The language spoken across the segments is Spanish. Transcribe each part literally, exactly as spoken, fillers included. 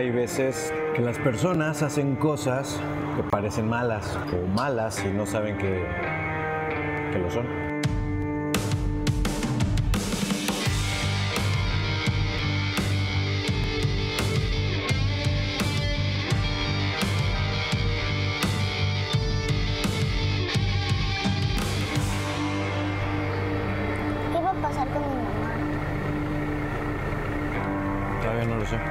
Hay veces que las personas hacen cosas que parecen malas o malas y no saben que, que lo son. ¿Qué va a pasar con mi mamá? Todavía no lo sé.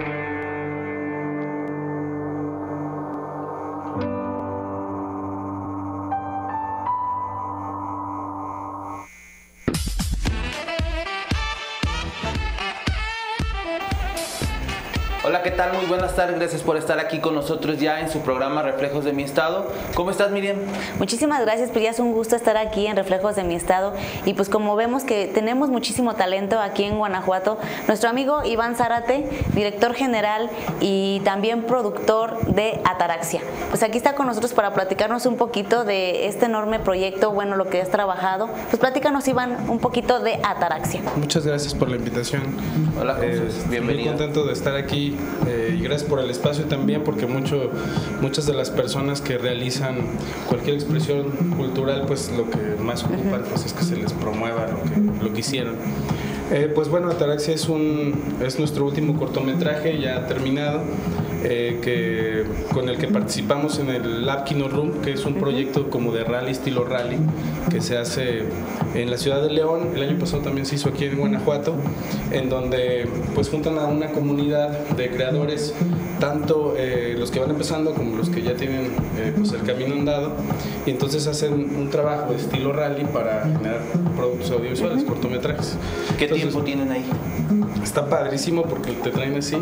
Hola, ¿qué tal? Muy buenas tardes, gracias por estar aquí con nosotros ya en su programa Reflejos de mi Estado. ¿Cómo estás, Miriam? Muchísimas gracias, pues ya es un gusto estar aquí en Reflejos de mi Estado y pues como vemos que tenemos muchísimo talento aquí en Guanajuato, nuestro amigo Iván Zárate, director general y también productor de Ataraxia. Pues aquí está con nosotros para platicarnos un poquito de este enorme proyecto, bueno, lo que has trabajado. Pues platícanos, Iván, un poquito de Ataraxia. Muchas gracias por la invitación. Hola, Jesús, eh, bienvenido. Muy contento de estar aquí. Eh, y gracias por el espacio también, porque mucho, muchas de las personas que realizan cualquier expresión cultural, pues lo que más ocupan pues, es que se les promueva lo que, lo que hicieron. Eh, pues bueno, Ataraxia es, un, es nuestro último cortometraje ya terminado, eh, que, con el que participamos en el Lab Kino Room, que es un proyecto como de rally, estilo rally, que se hace en la ciudad de León. El año pasado también se hizo aquí en Guanajuato, en donde pues juntan a una comunidad de creadores, tanto eh, los que van empezando como los que ya tienen eh, pues el camino andado, y entonces hacen un trabajo de estilo rally para generar productos audiovisuales, uh-huh. cortometrajes. ¿Qué entonces, tiempo tienen ahí? Está padrísimo porque te traen así.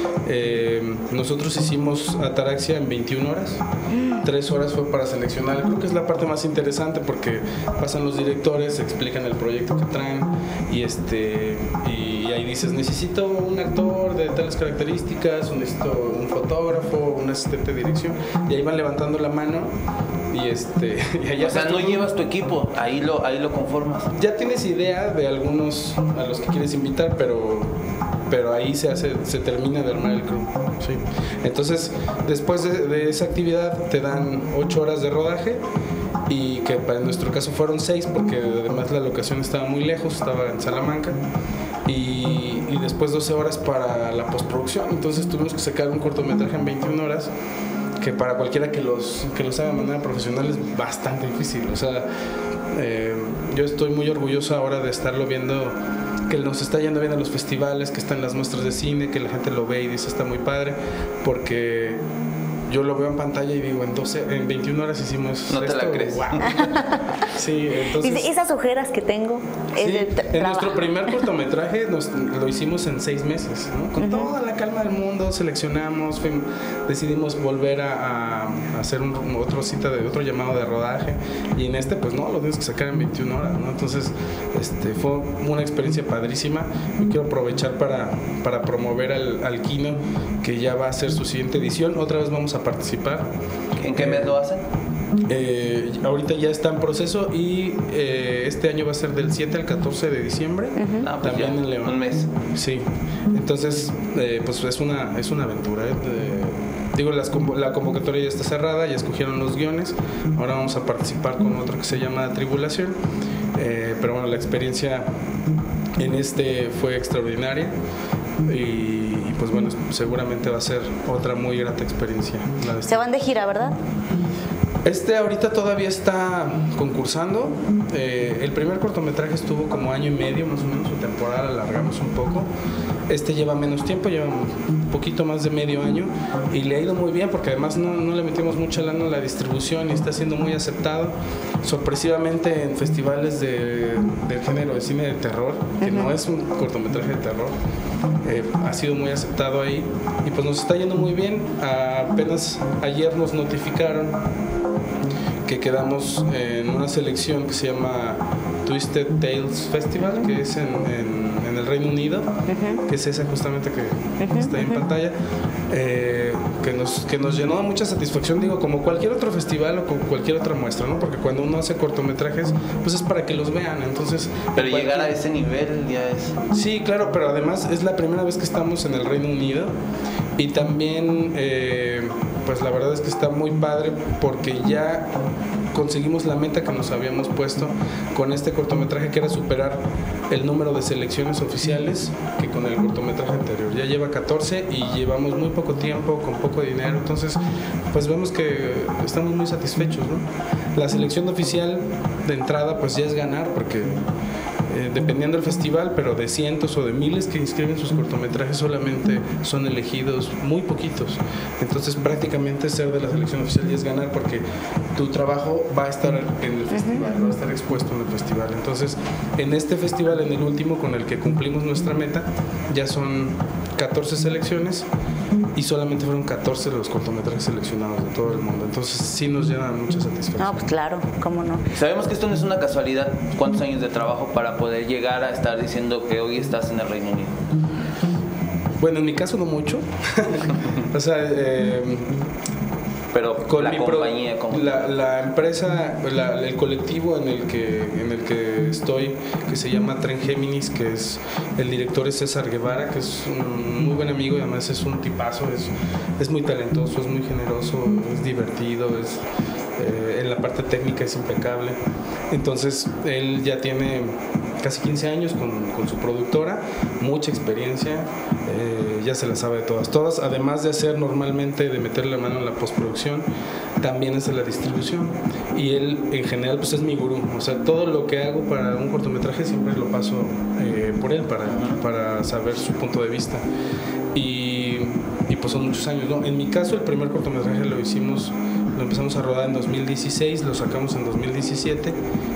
Eh, nosotros hicimos Ataraxia en veintiuna horas. Tres horas fue para seleccionar. Creo que es la parte más interesante porque pasan los directores, explican el proyecto que traen y este y ahí dices, necesito un actor de tales características, necesito un fotógrafo, un asistente de dirección, y ahí van levantando la mano. Y este, y allá o sea, no llevas tu equipo, ahí lo, ahí lo conformas. Ya tienes idea de algunos a los que quieres invitar, pero, pero ahí se hace, se termina de armar el crew. Sí. Entonces, después de, de esa actividad te dan ocho horas de rodaje, y que para nuestro caso fueron seis, porque además la locación estaba muy lejos, estaba en Salamanca. Y, y después doce horas para la postproducción. Entonces tuvimos que sacar un cortometraje en veintiuna horas, que para cualquiera que los que los haga de manera profesional es bastante difícil. O sea, eh, yo estoy muy orgulloso ahora de estarlo viendo, que nos está yendo bien a los festivales, que está en las muestras de cine, que la gente lo ve y dice está muy padre, porque yo lo veo en pantalla y digo, en, doce, en veintiuna horas hicimos no esto. te la crees. Wow. Sí, entonces... Dice, esas ojeras que tengo es sí, de en trabajo. nuestro primer cortometraje nos, lo hicimos en seis meses, ¿no? Con uh-huh. toda la calma del mundo, seleccionamos, fuimos, decidimos volver a, a hacer un, otro cita de otro llamado de rodaje, y en este pues no, lo tienes que sacar en veintiuna horas, ¿no? Entonces este, fue una experiencia padrísima. Yo quiero aprovechar para, para promover al, al Kino, que ya va a hacer su siguiente edición. Otra vez vamos a participar. ¿En qué mes lo hacen? Eh, ahorita ya está en proceso y eh, este año va a ser del siete al catorce de diciembre, uh-huh. ah, pues también ya, en León. Un mes. Sí, entonces eh, pues es una, es una aventura. ¿eh? De, digo, las, la convocatoria ya está cerrada, ya escogieron los guiones, ahora vamos a participar con otro que se llama Tribulación, eh, pero bueno, la experiencia en este fue extraordinaria. Y, y pues bueno, seguramente va a ser otra muy grata experiencia. La de Se van de gira, ¿verdad? Este ahorita todavía está concursando. Eh, el primer cortometraje estuvo como año y medio, más o menos, su temporada alargamos un poco. Este lleva menos tiempo, lleva un poquito más de medio año y le ha ido muy bien porque además no, no le metimos mucha lana a la distribución y está siendo muy aceptado. Sorpresivamente en festivales de, del género de cine de terror, que uh-huh. no es un cortometraje de terror, eh, ha sido muy aceptado ahí y pues nos está yendo muy bien. Apenas ayer nos notificaron que quedamos en una selección que se llama Twisted Tales Festival, que es en, en, en el Reino Unido, uh-huh. que es esa justamente que uh-huh. está en pantalla, eh, que, nos, que nos llenó de mucha satisfacción, digo, como cualquier otro festival o como cualquier otra muestra, ¿no? Porque cuando uno hace cortometrajes, pues es para que los vean, entonces... Pero cualquier... llegar a ese nivel ya es... Sí, claro, pero además es la primera vez que estamos en el Reino Unido Y también, eh, pues la verdad es que está muy padre porque ya conseguimos la meta que nos habíamos puesto con este cortometraje, que era superar el número de selecciones oficiales que con el cortometraje anterior. Ya lleva catorce y llevamos muy poco tiempo, con poco dinero, entonces pues vemos que estamos muy satisfechos, ¿no? La selección oficial de entrada pues ya es ganar, porque Eh, dependiendo del festival, pero de cientos o de miles que inscriben sus cortometrajes, solamente son elegidos muy poquitos. Entonces prácticamente ser de la selección oficial ya es ganar, porque tu trabajo va a estar en el festival, va a estar expuesto en el festival. Entonces en este festival, en el último con el que cumplimos nuestra meta, ya son catorce selecciones y solamente fueron catorce de los cortometrajes seleccionados de todo el mundo. Entonces sí nos llena mucha satisfacción. No, pues claro, cómo no. Sabemos que esto no es una casualidad. ¿Cuántos años de trabajo para poder llegar a estar diciendo que hoy estás en el Reino Unido? Bueno, en mi caso no mucho. O sea, eh, pero con la mi compañía, pro, ¿cómo? la, la empresa, la, el colectivo en el que en el que estoy, que se llama Tren Géminis, que es el director es César Guevara, que es un muy buen amigo y además es un tipazo, es, es muy talentoso, es muy generoso, es divertido, es eh, en la parte técnica es impecable. Entonces él ya tiene casi quince años con, con su productora, mucha experiencia, eh, ya se la sabe de todas, todas, además de hacer normalmente, de meterle la mano en la postproducción, también es de la distribución, y él en general pues es mi gurú, o sea, todo lo que hago para un cortometraje siempre lo paso eh, por él, para, para saber su punto de vista, y, y pues son muchos años, ¿no? En mi caso el primer cortometraje lo hicimos, lo empezamos a rodar en dos mil dieciséis, lo sacamos en dos mil diecisiete,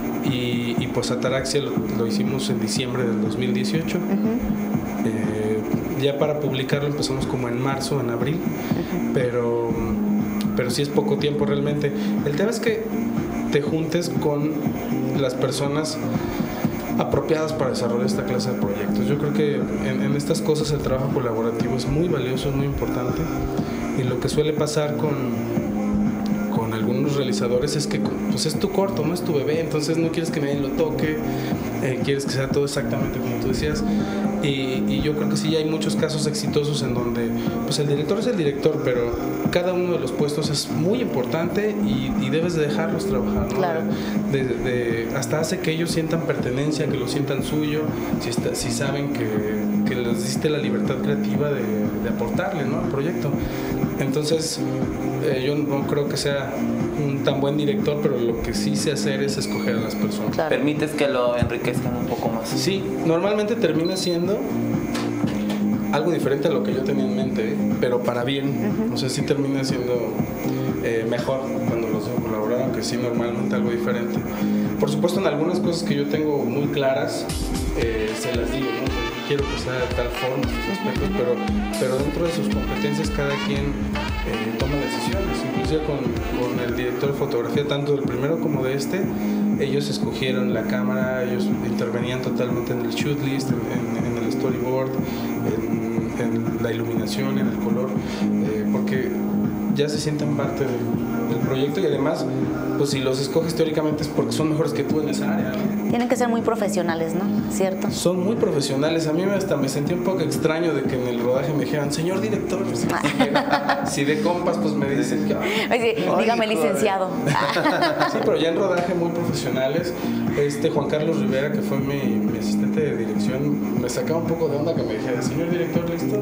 Y, y pues Ataraxia lo, lo hicimos en diciembre del dos mil dieciocho. Uh-huh. eh, ya para publicarlo empezamos como en marzo, en abril, uh-huh. pero, pero sí es poco tiempo realmente. El tema es que te juntes con las personas apropiadas para desarrollar esta clase de proyectos. Yo creo que en, en estas cosas el trabajo colaborativo es muy valioso, es muy importante, y lo que suele pasar con con algunos realizadores es que pues es tu corto, no es tu bebé, entonces no quieres que nadie lo toque, eh, quieres que sea todo exactamente como tú decías, y, y yo creo que sí hay muchos casos exitosos en donde pues el director es el director, pero cada uno de los puestos es muy importante y, y debes de dejarlos trabajar, ¿no? Claro. De, de, de, hasta hace que ellos sientan pertenencia, que lo sientan suyo, si, está, si saben que, que les diste la libertad creativa de, de aportarle, ¿no?, al proyecto. Entonces eh, yo no creo que sea un tan buen director, pero lo que sí sé hacer es escoger a las personas. Claro. Permites que lo enriquezcan un poco más. Sí, normalmente termina siendo algo diferente a lo que yo tenía en mente, ¿eh? Pero para bien. Uh-huh. O sea, sí termina siendo eh, mejor cuando los dejo colaborar, aunque sí normalmente algo diferente. Por supuesto, en algunas cosas que yo tengo muy claras, eh, se las digo, ¿no? Quiero que sea de tal forma sus aspectos, pero, pero dentro de sus competencias cada quien eh, toma decisiones. Inclusive con, con el director de fotografía, tanto del primero como de este, ellos escogieron la cámara, ellos intervenían totalmente en el shoot list, en, en, en el storyboard, en, en la iluminación, en el color, eh, porque ya se sienten parte del, del proyecto, y además, pues si los escoges teóricamente es porque son mejores que tú en esa área, ¿no? Tienen que ser muy profesionales, ¿no? ¿Cierto? Son muy profesionales. A mí hasta me sentí un poco extraño de que en el rodaje me dijeran, señor director, pues, si de compas pues me dicen que... Oye, dígame licenciado. Sí, pero ya en rodaje muy profesionales. Este Juan Carlos Rivera, que fue mi, mi asistente de dirección, me sacaba un poco de onda que me dijera, señor director, ¿listo?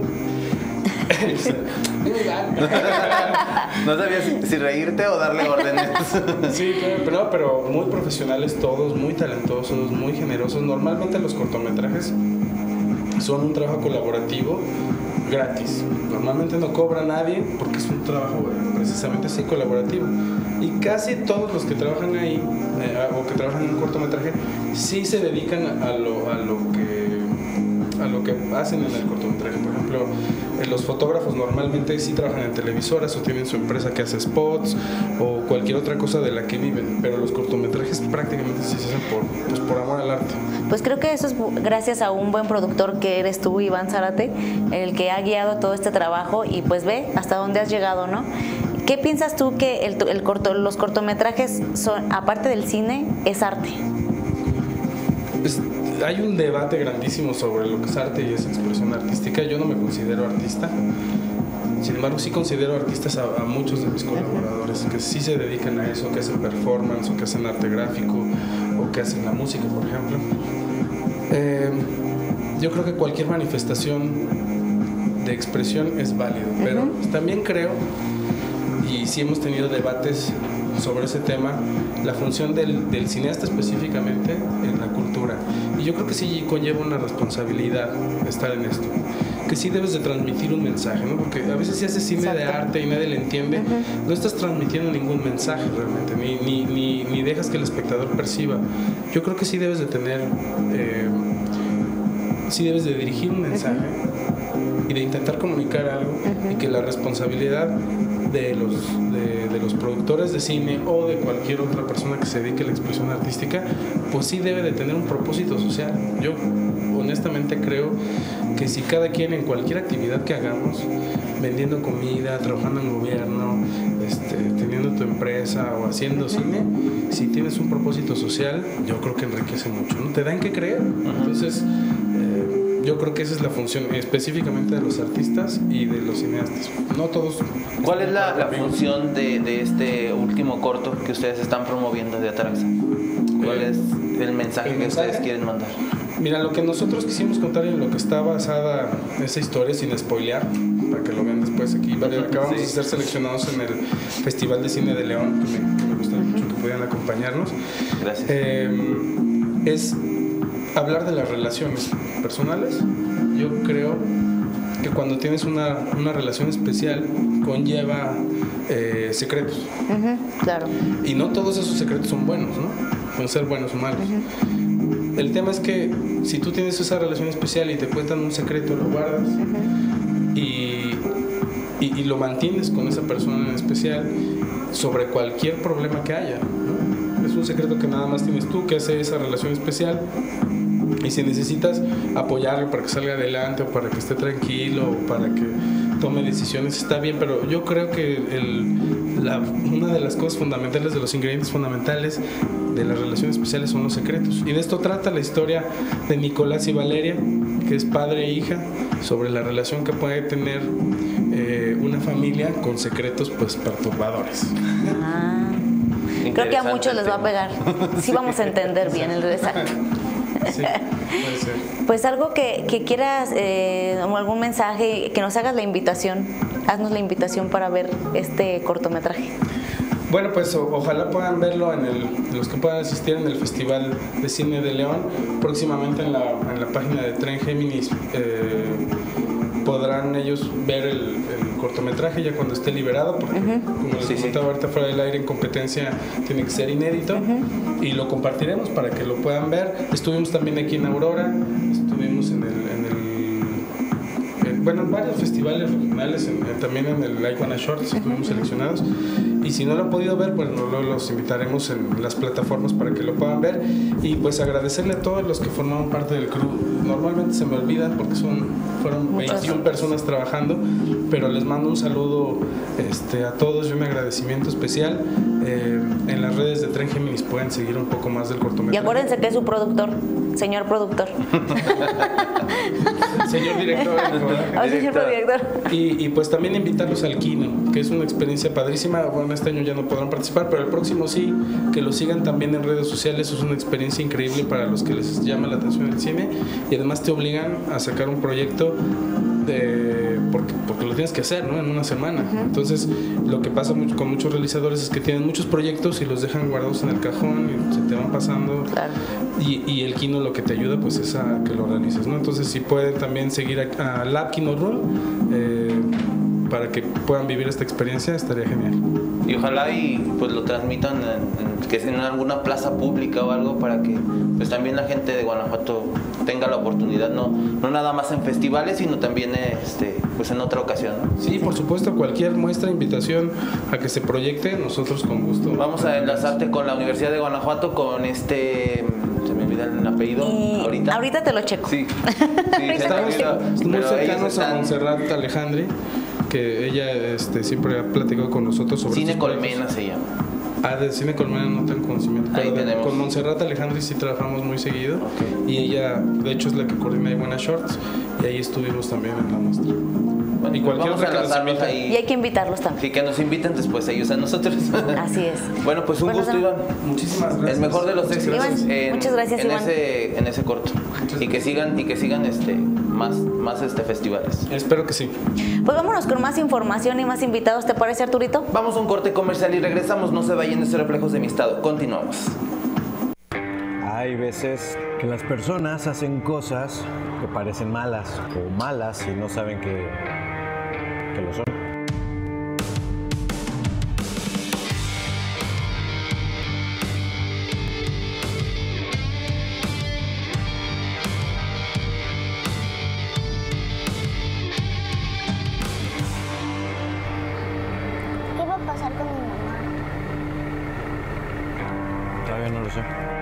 No sabía si, si reírte o darle órdenes. Sí, pero, pero muy profesionales todos, muy talentosos, muy generosos. Normalmente los cortometrajes son un trabajo colaborativo gratis. Normalmente no cobra nadie porque es un trabajo precisamente así, colaborativo. Y casi todos los que trabajan ahí, eh, o que trabajan en un cortometraje, sí se dedican a lo, a lo que a lo que hacen en el cortometraje. Por ejemplo, eh, los fotógrafos normalmente sí trabajan en televisoras o tienen su empresa que hace spots o cualquier otra cosa de la que viven, pero los cortometrajes prácticamente sí se hacen por, pues, por amor al arte. Pues creo que eso es gracias a un buen productor que eres tú, Iván Zárate, el que ha guiado todo este trabajo, y pues ve hasta dónde has llegado, ¿no? ¿Qué piensas tú que el, el corto, los cortometrajes son, aparte del cine, es arte? Pues, hay un debate grandísimo sobre lo que es arte y es expresión artística. Yo no me considero artista. Sin embargo, sí considero artistas a, a muchos de mis colaboradores que sí se dedican a eso, que hacen performance o que hacen arte gráfico o que hacen la música, por ejemplo. Eh, yo creo que cualquier manifestación de expresión es válido, pero uh-huh. también creo, y sí hemos tenido debates sobre ese tema, la función del, del cineasta específicamente en la cultura. Y yo creo que sí conlleva una responsabilidad estar en esto, que sí debes de transmitir un mensaje, ¿no? Porque a veces si haces cine Exacto. de arte y nadie le entiende, uh-huh. no estás transmitiendo ningún mensaje realmente, ni, ni, ni, ni dejas que el espectador perciba. Yo creo que sí debes de tener, eh, sí debes de dirigir un mensaje uh-huh. y de intentar comunicar algo uh-huh. y que la responsabilidad de los, de, de los productores de cine o de cualquier otra persona que se dedique a la expresión artística, pues sí debe de tener un propósito social. Yo honestamente creo que si cada quien en cualquier actividad que hagamos, vendiendo comida, trabajando en gobierno, este, teniendo tu empresa o haciendo cine, si tienes un propósito social, yo creo que enriquece mucho, ¿no? Te dan que creer. Entonces, eh, yo creo que esa es la función específicamente de los artistas y de los cineastas. No todos. ¿Cuál es la, la función de, de este último corto que ustedes están promoviendo de Ataraxa? ¿Cuál eh, es el mensaje el que mensaje? ustedes quieren mandar? Mira, lo que nosotros quisimos contar y en lo que está basada esa historia, sin spoilear, para que lo vean después aquí, acabamos sí. de ser seleccionados en el Festival de Cine de León, que me, que me gustaría mucho que pudieran acompañarnos. Gracias. Eh, es hablar de las relaciones personales. Yo creo que cuando tienes una, una relación especial conlleva eh, secretos. Uh-huh, claro. Y no todos esos secretos son buenos, ¿no? Pueden ser buenos o malos. Uh-huh. El tema es que si tú tienes esa relación especial y te cuentan un secreto, lo guardas uh-huh. y, y, y lo mantienes con esa persona en especial sobre cualquier problema que haya, ¿no? Es un secreto que nada más tienes tú, que hace esa relación especial. Y si necesitas apoyarlo para que salga adelante o para que esté tranquilo o para que tome decisiones, está bien, pero yo creo que el, la, una de las cosas fundamentales, de los ingredientes fundamentales de las relaciones especiales son los secretos. Y de esto trata la historia de Nicolás y Valeria, que es padre e hija, sobre la relación que puede tener eh, una familia con secretos pues perturbadores. Ah, creo que a muchos les va a pegar. Sí vamos a entender bien el exacto. Sí, puede ser. Pues algo que, que quieras, eh, o algún mensaje, que nos hagas la invitación, haznos la invitación para ver este cortometraje. Bueno, pues o, ojalá puedan verlo en el, los que puedan asistir en el Festival de Cine de León, próximamente en la, en la página de Tren Géminis. Eh, podrán ellos ver el, el cortometraje ya cuando esté liberado, porque uh-huh. como les sí, comentaba sí. ahorita fuera del aire, en competencia tiene que ser inédito, uh-huh. y lo compartiremos para que lo puedan ver. Estuvimos también aquí en Aurora, estuvimos en el, en el en, bueno, en varios festivales regionales, en, en, también en el Iguana Shorts estuvimos uh-huh. seleccionados, y si no lo han podido ver, pues no, los invitaremos en las plataformas para que lo puedan ver. Y pues agradecerle a todos los que formaron parte del crew. Normalmente se me olvidan porque son fueron veintiuna personas trabajando, pero les mando un saludo este, a todos y un agradecimiento especial. Eh, en las redes de Tren Géminis pueden seguir un poco más del cortometraje. Y acuérdense que es su productor, señor productor. Señor director. Oh, señor director. Y, y pues también invitarlos al Kino, que es una experiencia padrísima. Bueno, este año ya no podrán participar, pero el próximo sí, que lo sigan también en redes sociales. Es una experiencia increíble para los que les llama la atención el cine, y además te obligan a sacar un proyecto de, porque, porque lo tienes que hacer, ¿no? En una semana. Uh-huh. Entonces, lo que pasa mucho con muchos realizadores es que tienen muchos proyectos y los dejan guardados en el cajón y se te van pasando. Claro. Y, y el Kino lo que te ayuda pues es a que lo realices, ¿no? Entonces, si pueden también seguir a, a Lab Kino Room eh, para que puedan vivir esta experiencia, estaría genial. Y ojalá y pues lo transmitan en, en, que en alguna plaza pública o algo, para que pues también la gente de Guanajuato tenga la oportunidad, no, no nada más en festivales, sino también este, pues en otra ocasión, ¿no? Sí, por supuesto, cualquier muestra, invitación a que se proyecte, nosotros con gusto. Vamos a enlazarte con la Universidad de Guanajuato, con este, se me olvida el apellido y ahorita. Ahorita te lo checo. Sí, sí estamos muy cercanos están... a Montserrat Alejandri, que ella este, siempre ha platicado con nosotros sobre Cine Colmena se llama. Ah, de Cine Colmena no tengo conocimiento. Ahí tenemos. Con Montserrat Alejandri sí trabajamos muy seguido. Okay. Y ella, de hecho, es la que coordina Iguana Shorts. Y ahí estuvimos también en la muestra. Y cualquier vamos otra a que nos lanzarnos invite. ahí. Y hay que invitarlos también. Sí, que nos inviten después ellos a nosotros. Así es. Bueno, pues un Bueno, gusto, Sam. Iván. Muchísimas gracias. El mejor de los Muchas éxitos gracias. en, Muchas gracias, en Iván. ese en ese corto. Y que sigan y que sigan este más más este festivales. Espero que sí. Pues vámonos con más información y más invitados, ¿te parece, Arturito? Vamos a un corte comercial y regresamos. No se vayan de Reflejos de mi Estado. Continuamos. Hay veces que las personas hacen cosas que parecen malas o malas y no saben que, que lo son. ¿Qué va a pasar con mi mamá? Todavía no lo sé.